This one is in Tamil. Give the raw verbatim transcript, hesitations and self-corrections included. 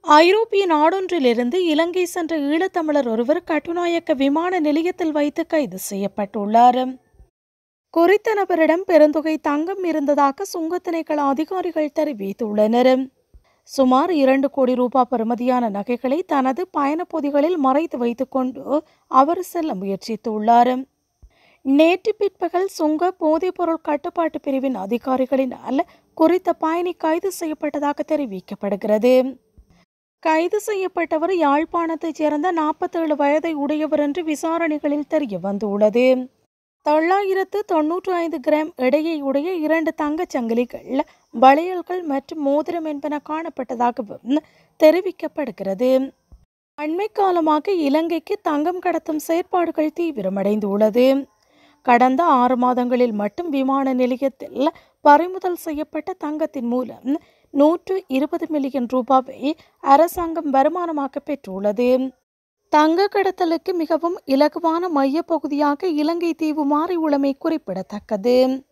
ஐரோப்பிய நாடொன்றிலிருந்து இலங்கை சென்ற ஈழத்தமிழர் ஒருவர் கட்டுநாயக்க விமான நிலையத்தில் வைத்து கைது செய்யப்பட்டுள்ளார். குறித்த நபரிடம் பெருந்தொகை தங்கம் இருந்ததாக சுங்கத் திணைக்கள அதிகாரிகள் தெரிவித்துள்ளனர். சுமார் இரண்டு கோடி ரூபாய் பெறுமதியான நகைகளை தனது பயணப் பொதிகளில் மறைத்து வைத்துக் கொண்டு அவர் செல்ல முயற்சித்துள்ளார். நேற்று பிற்பகல் சுங்க போதைப்பொருள் கட்டுப்பாட்டு பிரிவின் அதிகாரிகளினால் குறித்த பயணி கைது செய்யப்பட்டதாக தெரிவிக்கப்படுகிறது. கைது செய்யப்பட்டவர் யாழ்ப்பாணத்தைச் சேர்ந்த நாற்பத்தேழு வயதை உடையவர் என்று விசாரணைகளில் தெரிய வந்துள்ளது. தொள்ளாயிரத்து தொன்னூற்றி ஐந்து கிராம் எடையை உடைய இரண்டு தங்கச் சங்கிலிகள், வளையல்கள் மற்றும் மோதிரம் என்பன காணப்பட்டதாகவும் தெரிவிக்கப்படுகிறது. அண்மை காலமாக இலங்கைக்கு தங்கம் கடத்தும் செயற்பாடுகள் தீவிரமடைந்துள்ளது. கடந்த ஆறு மாதங்களில் மட்டும் விமான நிலையத்தில் பறிமுதல் செய்யப்பட்ட தங்கத்தின் மூலம் நூற்று இருபது மில்லியன் ரூபாவை அரசாங்கம் வருமானமாக பெற்றுள்ளது. தங்க கடத்தலுக்கு மிகவும் இலகுவான மைய பகுதியாக இலங்கை தீவு மாறியுள்ளமை குறிப்பிடத்தக்கது.